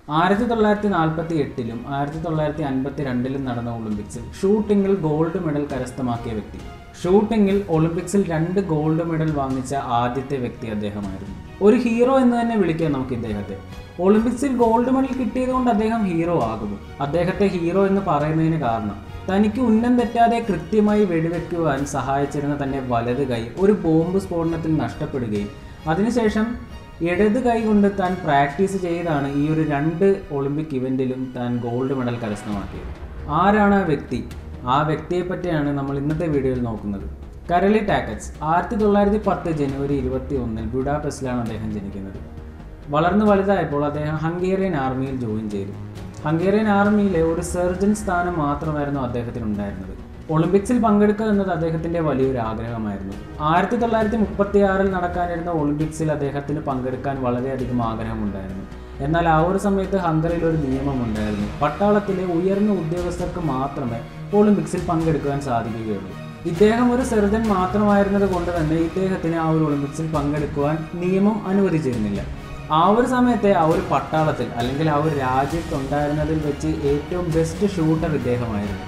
1948-ലും 1952-ലും നടന്ന ഒളിമ്പിക്സിൽ ഷൂട്ടിങ്ങിൽ gold medal കരസ്ഥമാക്കിയ വ്യക്തി. ഷൂട്ടിങ്ങിൽ ഒളിമ്പിക്സിൽ 2 ഗോൾഡ് മെഡൽ വാങ്ങിച്ച ആദ്യത്തെ വ്യക്തി അദ്ദേഹമായിരുന്നു. ഒരു ഹീറോ എന്ന് തന്നെ വിളിക്കാം നമുക്ക് ഇദ്ദേഹത്തെ. ഒളിമ്പിക്സിൽ ഗോൾഡ് മെഡൽ കിട്ടിയതുകൊണ്ട് അദ്ദേഹം ഹീറോ ആകുന്നു. അദ്ദേഹത്തെ ഹീറോ എന്ന് പറയുന്നതിന് കാരണം തനിക്ക് ഉന്നം തെറ്റാതെ കൃത്യമായി വെടിവെക്കുവാൻ സഹായിച്ചിരുന്ന തന്റെ വലത് കൈ ഒരു ബോംബ് സ്ഫോടനത്തിൽ നഷ്ടപ്പെടുകയും അതിനുശേഷം ഇടത് കൈ കൊണ്ട് താൻ പ്രാക്ടീസ് ചെയ്താണ് ഈ ഒരു 2 ഒളിമ്പിക് ഇവന്റിലും താൻ ഗോൾഡ് മെഡൽ കരസ്ഥമാക്കിയത്. ആരാണ് ആ വ്യക്തി? ആ വ്യക്തിയെ പറ്റിയാണ് നമ്മൾ ഇന്നത്തെ വീഡിയോയിൽ നോക്കുന്നത്. കരളി ടാക്കറ്റ്സ് 1910 ജനുവരി 21 ബുഡാപെസ്റ്റിലാണ് അദ്ദേഹം ജനിക്കുന്നത്. വളർന്നു വലുതായപ്പോൾ അദ്ദേഹം ഹംഗേറിയൻ ആർമിയിൽ ജോയിൻ ചെയ്തു. ഹംഗേറിയൻ ആർമിയിലെ ഒരു സർജൻ സ്ഥാനം മാത്രമായിരുന്നു അദ്ദേഹത്തിനുണ്ടായിരുന്നത്. ഒളിമ്പിക്സിൽ പങ്കെടുക്കുക എന്നത് അദ്ദേഹത്തിൻ്റെ വലിയൊരു ആഗ്രഹമായിരുന്നു. 1936 നടക്കാനിരുന്ന ഒളിമ്പിക്സിൽ അദ്ദേഹത്തിന് പങ്കെടുക്കാൻ വളരെയധികം ആഗ്രഹമുണ്ടായിരുന്നു. എന്നാൽ ആ ഒരു സമയത്ത് ഹംഗറിയിൽ ഒരു നിയമമുണ്ടായിരുന്നു. പട്ടാളത്തിലെ ഉയർന്ന ഉദ്യോഗസ്ഥർക്ക് മാത്രമേ ഒളിമ്പിക്സിൽ പങ്കെടുക്കുവാൻ സാധിക്കുകയുള്ളൂ. ഇദ്ദേഹം ഒരു സർജൻ മാത്രമായിരുന്നത് കൊണ്ട് തന്നെ ഇദ്ദേഹത്തിന് ആ ഒരു ഒളിമ്പിക്സിൽ പങ്കെടുക്കുവാൻ നിയമം അനുവദിച്ചിരുന്നില്ല. ആ ഒരു സമയത്തെ ആ ഒരു പട്ടാളത്തിൽ അല്ലെങ്കിൽ ആ ഒരു രാജ്യത്തുണ്ടായിരുന്നതിൽ വെച്ച് ഏറ്റവും ബെസ്റ്റ് ഷൂട്ടർ ഇദ്ദേഹമായിരുന്നു.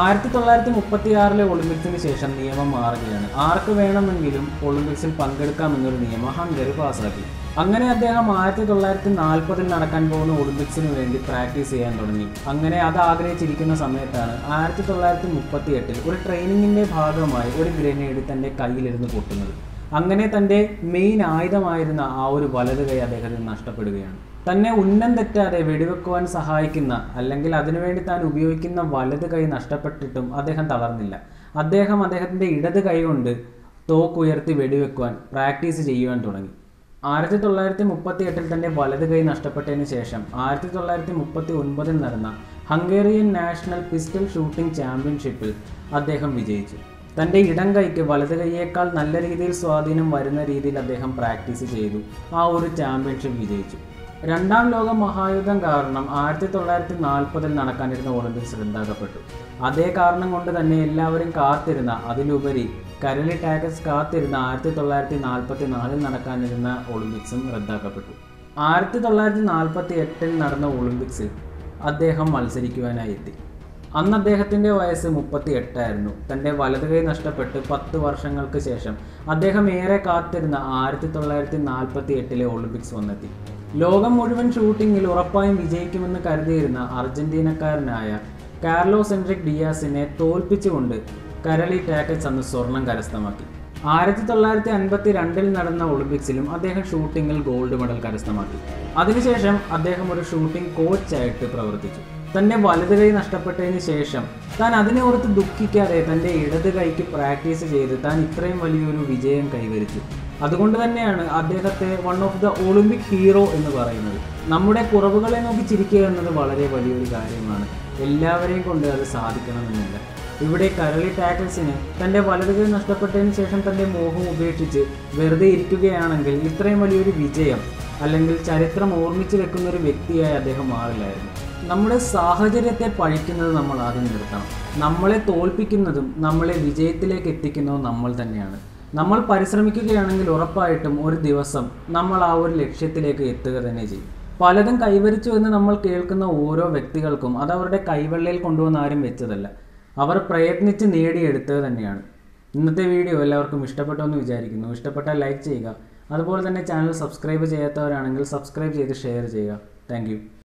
1936 ഒളിമ്പിക്സിന് ശേഷം നിയമം മാറുകയാണ്. ആർക്ക് വേണമെങ്കിലും ഒളിമ്പിക്സിൽ പങ്കെടുക്കാമെന്നൊരു നിയമം ഹംഗറി പാസാക്കി. അങ്ങനെ അദ്ദേഹം 1940 നടക്കാൻ പോകുന്ന ഒളിമ്പിക്സിന് വേണ്ടി പ്രാക്ടീസ് ചെയ്യാൻ തുടങ്ങി. അങ്ങനെ അത് ആഗ്രഹിച്ചിരിക്കുന്ന സമയത്താണ് 1938 ഒരു ട്രെയിനിങ്ങിൻ്റെ ഭാഗമായി ഒരു ഗ്രനേഡ് തൻ്റെ കയ്യിലിരുന്ന് പൊട്ടുന്നത്. അങ്ങനെ തൻ്റെ മെയിൻ ആയുധമായിരുന്ന ആ ഒരു വലത് കൈ അദ്ദേഹത്തിന് നഷ്ടപ്പെടുകയാണ്. തന്നെ ഉന്നം തെറ്റാതെ വെടിവെക്കുവാൻ സഹായിക്കുന്ന അല്ലെങ്കിൽ അതിനുവേണ്ടി താൻ ഉപയോഗിക്കുന്ന വലത് കൈ നഷ്ടപ്പെട്ടിട്ടും അദ്ദേഹം തളർന്നില്ല. അദ്ദേഹത്തിൻ്റെ ഇടത് കൈ കൊണ്ട് തോക്കുയർത്തി വെടിവെക്കുവാൻ പ്രാക്ടീസ് ചെയ്യുവാൻ തുടങ്ങി. 1938 തൻ്റെ വലത് കൈ നഷ്ടപ്പെട്ടതിന് ശേഷം 1939 നടന്ന ഹംഗേറിയൻ നാഷണൽ പിസ്റ്റൾ ഷൂട്ടിംഗ് ചാമ്പ്യൻഷിപ്പിൽ അദ്ദേഹം വിജയിച്ചു. തൻ്റെ ഇടം കൈക്ക് വലത് കൈയേക്കാൾ നല്ല രീതിയിൽ സ്വാധീനം വരുന്ന രീതിയിൽ അദ്ദേഹം പ്രാക്ടീസ് ചെയ്തു. ആ ഒരു ചാമ്പ്യൻഷിപ്പ് വിജയിച്ചു. 2ാം ലോക മഹായുദ്ധം കാരണം 1940 നടക്കാനിരുന്ന ഒളിമ്പിക്സ് റദ്ദാക്കപ്പെട്ടു. അതേ കാരണം കൊണ്ട് തന്നെ എല്ലാവരും കാത്തിരുന്ന, അതിലുപരി കരളി ടാക്കറ്റ്സ് കാത്തിരുന്ന 1944 നടക്കാനിരുന്ന ഒളിമ്പിക്സും റദ്ദാക്കപ്പെട്ടു. 1948 നടന്ന ഒളിമ്പിക്സിൽ അദ്ദേഹം മത്സരിക്കുവാനായി എത്തി. അന്ന് അദ്ദേഹത്തിൻ്റെ വയസ്സ് 38 ആയിരുന്നു. തൻ്റെ വലത് കൈ നഷ്ടപ്പെട്ട് 10 വർഷങ്ങൾക്ക് ശേഷം അദ്ദേഹം ഏറെ കാത്തിരുന്ന 1948 ഒളിമ്പിക്സ് വന്നെത്തി. ലോകം മുഴുവൻ ഷൂട്ടിങ്ങിൽ ഉറപ്പായും വിജയിക്കുമെന്ന് കരുതിയിരുന്ന അർജന്റീനക്കാരനായ കാർലോസ് എൻറിക് ഡിയാസിനെ തോൽപ്പിച്ചുകൊണ്ട് കരളി ടാക്കറ്റ്സ് അന്ന് സ്വർണം കരസ്ഥമാക്കി. 1952 നടന്ന ഒളിമ്പിക്സിലും അദ്ദേഹം ഷൂട്ടിങ്ങിൽ ഗോൾഡ് മെഡൽ കരസ്ഥമാക്കി. അതിനുശേഷം അദ്ദേഹം ഒരു ഷൂട്ടിംഗ് കോച്ചായിട്ട് പ്രവർത്തിച്ചു. തൻ്റെ വലത് കൈ നഷ്ടപ്പെട്ടതിന് ശേഷം താൻ അതിനെ ഓർത്ത് ദുഃഖിക്കാതെ തൻ്റെ ഇടത് കൈക്ക് പ്രാക്ടീസ് ചെയ്ത് താൻ ഇത്രയും വലിയൊരു വിജയം കൈവരിച്ചു. അതുകൊണ്ട് തന്നെയാണ് അദ്ദേഹത്തെ one of the Olympic hero എന്ന് പറയുന്നത്. നമ്മുടെ കുറവുകളെ നോക്കി ചിരിക്കുക എന്നത് വളരെ വലിയൊരു കാര്യമാണ്. എല്ലാവരെയും കൊണ്ട് അത് സാധിക്കണമെന്നില്ല. ഇവിടെ കരളി ടാക്കറ്റ്സിന് തൻ്റെ വലത് കൈ നഷ്ടപ്പെട്ടതിന് ശേഷം തൻ്റെ മോഹം ഉപേക്ഷിച്ച് വെറുതെ ഇരിക്കുകയാണെങ്കിൽ ഇത്രയും വലിയൊരു വിജയം അല്ലെങ്കിൽ ചരിത്രം ഓർമ്മിച്ച് വെക്കുന്ന ഒരു വ്യക്തിയായി അദ്ദേഹം മാറില്ലായിരുന്നു. നമ്മുടെ സാഹചര്യത്തെ പഴിക്കുന്നത് നമ്മൾ ആദ്യം നിർത്തണം. നമ്മളെ തോൽപ്പിക്കുന്നതും നമ്മളെ വിജയത്തിലേക്ക് എത്തിക്കുന്നതും നമ്മൾ തന്നെയാണ്. നമ്മൾ പരിശ്രമിക്കുകയാണെങ്കിൽ ഉറപ്പായിട്ടും ഒരു ദിവസം നമ്മൾ ആ ഒരു ലക്ഷ്യത്തിലേക്ക് എത്തുക തന്നെ ചെയ്യും. പലതും കൈവരിച്ചു എന്ന് നമ്മൾ കേൾക്കുന്ന ഓരോ വ്യക്തികൾക്കും അത് അവരുടെ കൈവെള്ളയിൽ കൊണ്ടുവന്ന് ആരും വെച്ചതല്ല. അവർ പ്രയത്നിച്ച് നേടിയെടുത്തത് തന്നെയാണ്. ഇന്നത്തെ വീഡിയോ എല്ലാവർക്കും ഇഷ്ടപ്പെട്ടു എന്ന് വിചാരിക്കുന്നു. ഇഷ്ടപ്പെട്ടാൽ ലൈക്ക് ചെയ്യുക. അതുപോലെ തന്നെ ചാനൽ സബ്സ്ക്രൈബ് ചെയ്യാത്തവരാണെങ്കിൽ സബ്സ്ക്രൈബ് ചെയ്ത് ഷെയർ ചെയ്യുക. താങ്ക്